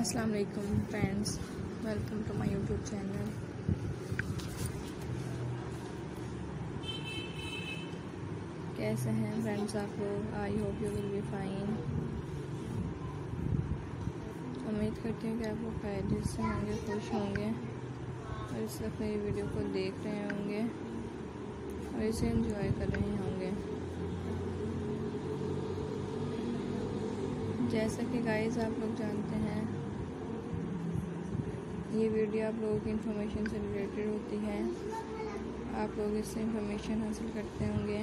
अस्सलाम वालेकुम friends, welcome to my YouTube channel. कैसे हैं फ्रेंड्स आप लोग? I hope you will be fine. उम्मीद करती हूँ कि आप लोग खैरियत से होंगे, खुश होंगे और इस वक्त मेरी वीडियो को देख रहे होंगे और इसे एंजॉय कर रहे होंगे। जैसा कि गाइस आप लोग जानते हैं, ये वीडियो आप लोगों की इन्फॉर्मेशन से रिलेटेड होती है। आप लोग इससे इन्फॉर्मेशन हासिल करते होंगे,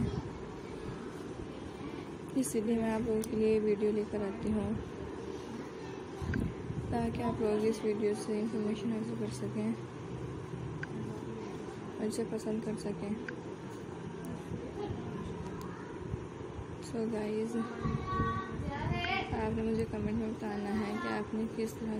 इसीलिए मैं आप लोगों के लिए वीडियो लेकर आती हूँ ताकि आप लोग इस वीडियो से इन्फॉर्मेशन हासिल कर सकें और इसे पसंद कर सकें। सो गाइस, आपने मुझे कमेंट में बताना है कि आपने किस तरह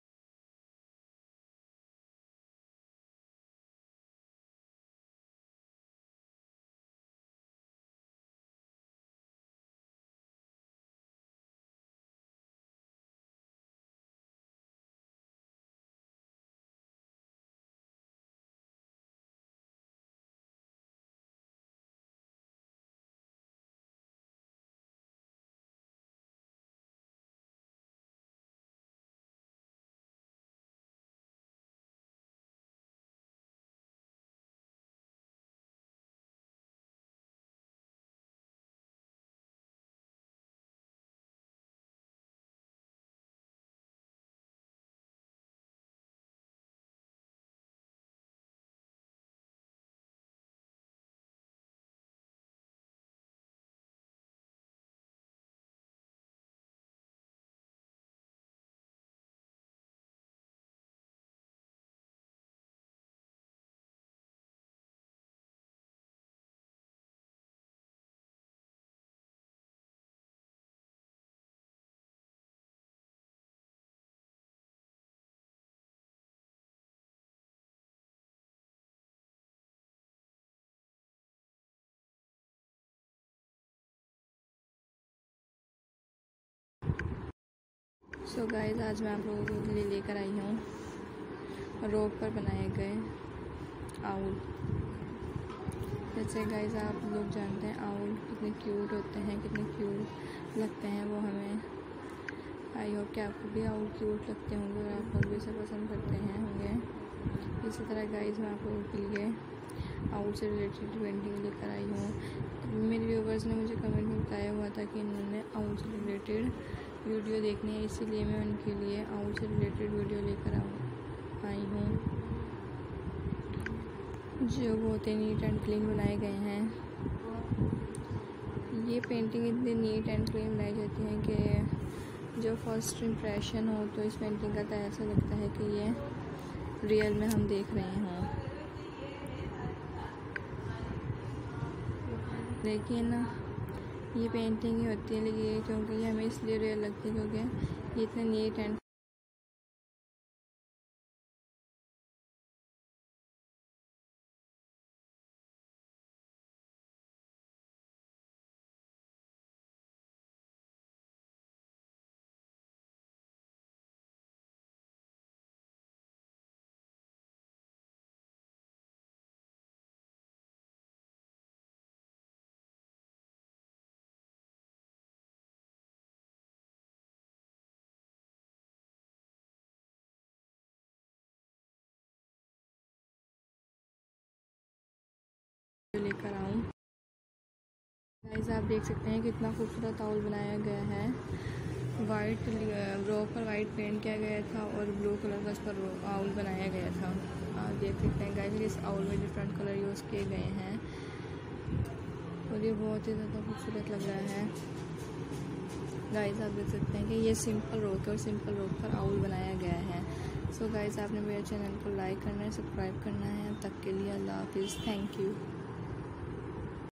सो गाइस, आज मैं आप लोगों के लिए लेकर आई हूँ रोप पर बनाए गए आउल। जैसे गाइस आप लोग जानते हैं आउल कितने क्यूट होते हैं, कितने क्यूट लगते हैं वो हमें। आई होप कि आपको भी आउल क्यूट लगते होंगे और आप लोग भी इसे पसंद करते हैं होंगे। इसी तरह गाइस मैं आप लोगों के लिए आउल से रिलेटेड पेंटिंग लेकर आई हूँ। मेरे व्यूवर्स ने मुझे कमेंट में बताया हुआ था कि इन्होंने आउल से रिलेटेड वीडियो देखनी है, इसीलिए मैं उनके लिए आउल से रिलेटेड वीडियो लेकर आई हूँ जो बहुत ही नीट एंड क्लीन बनाए गए हैं। ये पेंटिंग इतनी नीट एंड क्लीन बनाई जाती है कि जो फर्स्ट इम्प्रेशन हो तो इस पेंटिंग का तो ऐसा लगता है कि ये रियल में हम देख रहे हों। लेकिन ये पेंटिंग ही होती है, लेकिन क्योंकि ये हमें इसलिए रियल लगती है क्योंकि ये इतने नीट एंड लेकर आऊँ। गाइस आप देख सकते हैं कितना खूबसूरत आउल बनाया गया है। वाइट रोप पर वाइट पेंट किया गया था और ब्लू कलर का उस पर आउल बनाया गया था। आप देख सकते हैं गाइस इस आउल में डिफरेंट कलर यूज़ किए गए हैं और ये बहुत ही ज़्यादा खूबसूरत लग रहा है। गाइस आप देख सकते हैं कि ये सिंपल रोप है और सिंपल रोप पर आउल बनाया गया है। सो गाइस आपने मेरे चैनल को लाइक करना है, सब्सक्राइब करना है। तब तक के लिए अल्लाह हाफिज़, थैंक यू।